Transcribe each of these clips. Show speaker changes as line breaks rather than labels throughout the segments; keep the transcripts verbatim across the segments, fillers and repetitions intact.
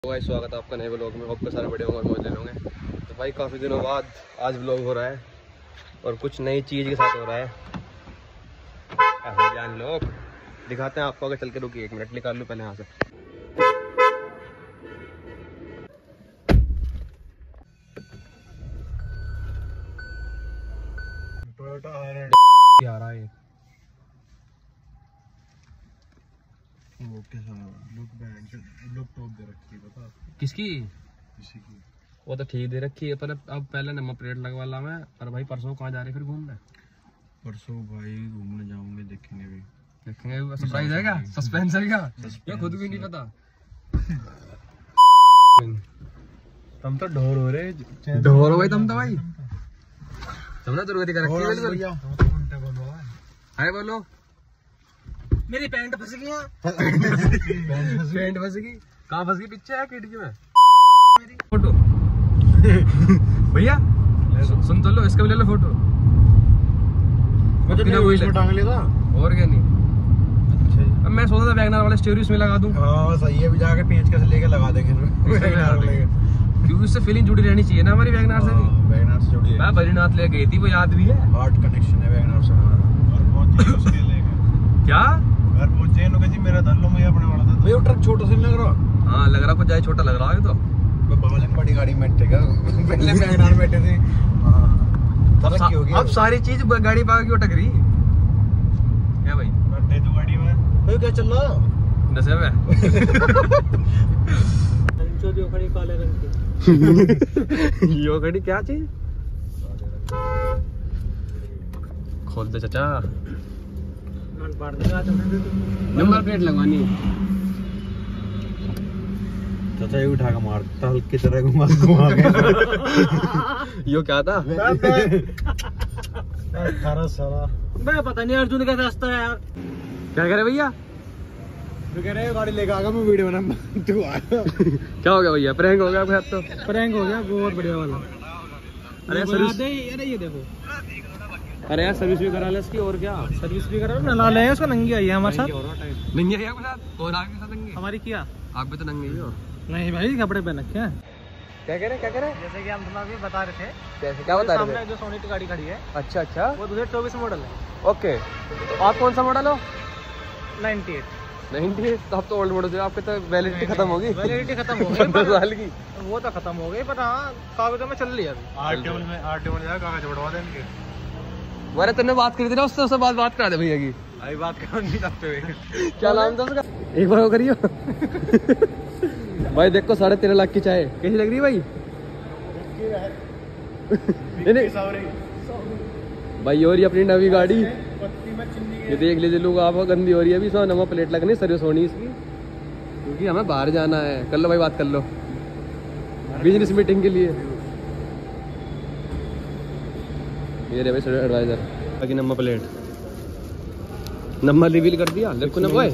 भाई स्वागत है आपका नए ब्लॉग में। आपके सारे बड़े होंगे मौज ले लोगे। तो भाई काफ़ी दिनों बाद आज ब्लॉग हो रहा है और कुछ नई चीज़ के साथ हो रहा है। जान लोग दिखाते हैं आपको, आगे चल के। रुकिए एक मिनट, निकाल लूँ पहले यहाँ से। टोयोटा हाईलैंडर आ रहा है। वो कैसा लुक बैंड लुक टॉप दे रखी है बता किसकी? किसी की। वो तो ठीक दे रखी है, पर अब पहले नंबर प्लेट लगवा ला मैं। पर भाई परसों कहाँ जा रहे फिर घूमने? परसों भाई घूमने जाऊंगे, देखेंगे भी देखेंगे। सरप्राइज है क्या? सस्पेंस है क्या? ये खुद भी नहीं पता। तुम तो ढोर हो रहे ढोर हो भाई तुम तो भाई तुमने जरूरत कर रखी है। हाय बोलो। मेरी पैंट फंस गई। पैंट फंस गई कहाँ फंस गई? पीछे है खिड़की में मेरी फोटो। भैया सुन तो लो, इसका भी ले लो फोटो। मैं तो इसमें टांग लिया था और क्या नहीं। अच्छा अब मैं सोचा था वैगनआर वाले स्टीरियो में लगा दूं। हाँ सही है, भी जाके पेंच कैसे लेके लगा देंगे वैगनआर लेके, क्योंकि उससे फीलिंग जुड़ी रहनी चाहिए ना हमारी वैगनआर से भी। वैगनआर से जुड़ी है। मैं बद्रीनाथ ले गई थी, वो याद भी है। हार्ट कनेक्शन है वैगनआर से हमारा। और बहुत उसके लेके क्या घर पहुंचे लोगे जी। मेरा दल्लो में अपने वाला था भाई। वो ट्रक छोटा सा लग रहा। हाँ लग रहा, कुछ ज्यादा छोटा लग रहा है। तो बालन बड़ी गाड़ी में बैठेगा, पहले वैगनआर बैठे थे। हां तरक्की हो गई। अब सारी चीज गाड़ी पा क्यों टकरी है भाई? बैठे तो गाड़ी में भाई क्या चल रहा नशे में। जो खड़ी काले रंग की यो खड़ी क्या चीज? खोल दे चाचा। नंबर प्लेट लगवानी है चाचा। ये उठा के मारता हल्की तरह घुमा घुमा के। यो क्या था? अठारह साला मैं पता नहीं अर्जुन का रास्ता है यार। क्या कह रहे भैया? तो कह रहे गाड़ी लेके आ गया मैं वीडियो बना तू आया। क्या हो गया भैया? प्रैंक हो गया आपके साथ? तो प्रैंक हो गया बहुत बढ़िया वाला। अरे सर्विस दे। अरे ये देखो, अरे यार सर्विस भी करा ले इसकी। और क्या सर्विस भी करा ना ले उसका। नंगी आई है हमारे साथ। नंगी आई है आपके साथ और आपके साथ नंगी हमारी किया। आप भी तो नंगी ही हो। नहीं भाई कपड़े पहन रखे हैं। क्या कह रहे क्या कह रहे? जैसे कि हम तुम्हें बता रहे थे। कैसे क्या बता रहे थे? जो सोनी की गाड़ी खड़ी है। अच्छा अच्छा वो दो हजार चौबीस मॉडल है। ओके तो आप कौन सा मॉडल हो? Ninety eight. नाइन्टी एट तो आप तो ओल्ड मॉडल हो। आपके तो वैलिडिटी खत्म होगी। वैलिडिटी खत्म हो गई पंद्रह साल की। वो तो खत्म हो गई, पर हाँ कागजों में चल रही है अभी। आरटीओ में आरटीओ में जाकर कागज बढ़वा देंगे। अरे तुमने बात करी थी ना उससे, उससे बात बात करा दे भैया की। अभी बात कर नहीं सकते। क्या नाम था उसका? एक बार वो करियो। भाई देखो साढ़े तेरह लाख की चाय कैसी लग रही है भाई? नहीं नहीं भाई और ये अपनी नवी गाड़ी ये देख लीजिए लोग। आप गंदी हो रही है अभी। सौ नंबर प्लेट लगनी, सर्विस होनी इसकी, क्योंकि हमें बाहर जाना है। कर लो भाई बात कर लो बिजनेस मीटिंग के लिए। ये रे भाई एडवाइजर बाकी नंबर प्लेट नंबर रिवील कर दिया। देखो ना भाई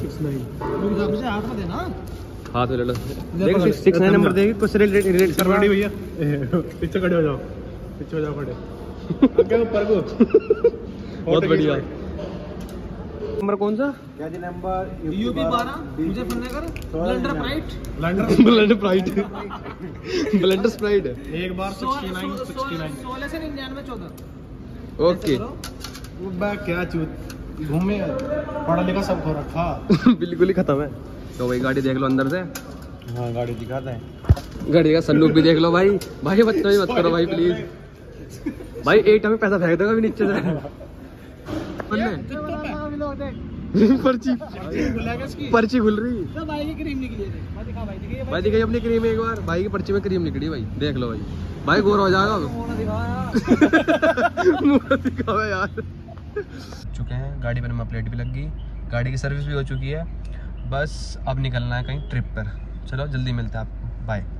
हाथ में ले लो। देख सिक्स नाइन नंबर देगी कुछ रिलेट रिलेट करवा दी भैया। पीछे खड़े हो जाओ, पीछे हो जाओ खड़े। आगे ऊपर को बहुत बढ़िया। नंबर कौन सा? क्या जी नंबर? यूपी बारह मुझे फन्नेकर blender pride blender pride blender sprite एक बार सिक्सटी नाइन सिक्सटी नाइन सोलह से निन्यानवे चौदह। ओके वो बैग क्या चूत घूमे पढ़ा लिखा सब हो रखा। बिल्कुल ही खत्म है। तो भाई गाड़ी देख लो अंदर से। हाँ गाड़ी दिखाते हैं। गाड़ी का सनरूफ भी देख लो भाई। भाई बच्चों मत करो भाई प्लीज। भाई एट हमें पैसा फेंक देगा नीचे से। पर्ची पर्ची खुल रही। भाई की क्रीम निकली है। भाई दिखाई अपनी क्रीम एक बार। भाई की पर्ची में क्रीम निकली भाई देख लो भाई। भाई गोर हो जाएगा। दिखाओ यार। चुके हैं गाड़ी पर नंबर प्लेट भी लग गई, गाड़ी की सर्विस भी हो चुकी है। बस अब निकलना है कहीं ट्रिप पर। चलो जल्दी मिलते हैं आपको, बाय।